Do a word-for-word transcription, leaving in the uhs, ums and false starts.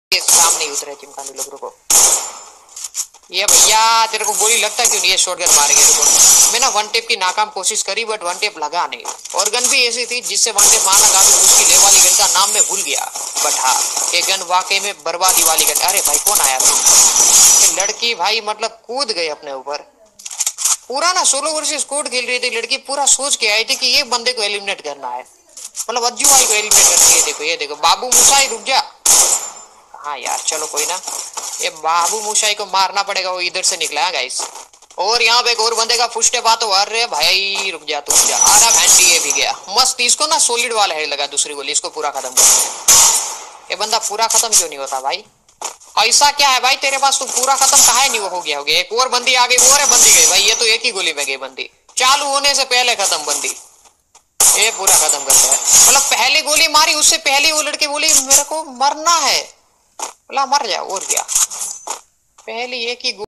ये सामने ही उतरे चिमकांडी लोग। रुको ये भैया तेरे को गोली लगता क्यों नहीं है? शॉटगन मार गया। रुको मैं ना वन टेप की नाकाम कोशिश करी बट वन टेप लगा नहीं, और गन भी ऐसी थी जिससे वन टेप मारना काफी मुश्किल है। वाली गन का नाम मैं भूल गया बट हाँ ये गन वाकई में बर्बादी वाली गन। अरे भाई कौन आया था? लड़की भाई मतलब कूद गई अपने ऊपर। पूरा ना सोलो वर्सेस स्क्वाड खेल रही थी लड़की, पूरा सोच के आई थी कि ये बंदे को एलिमिनेट करना है, मतलब अज्जू भाई को एलिमिनेट करना है। देखो ये देखो बाबू मुसाई रुक जा। हाँ यार चलो कोई ना, ये बाबू मुसाई को मारना पड़ेगा, वो इधर से निकला है गाइस। और यहाँ पे एक और बंदे का फुस्टे बात हो रहे भाई। रुक जा तू जा। आरा भैंडी ये भी गया मस्त। इसको ना सॉलिड वाला हेड लगा दूसरी गोली, इसको पूरा खत्म कर। ये बंदा पूरा खत्म क्यों नहीं होता भाई? ऐसा क्या है भाई तेरे पास, तू पूरा खत्म कहा नहीं हो गया? हो गया एक और बंदी आ गई, वो बंदी गई भाई। ये तो एक ही गोली में गई बंदी, चालू होने से पहले खत्म बंदी। ये पूरा खत्म करता है, मतलब पहले गोली मारी उससे पहले वो लड़के बोले मेरे को मरना है, बोला मर जा और क्या। पहले एक ही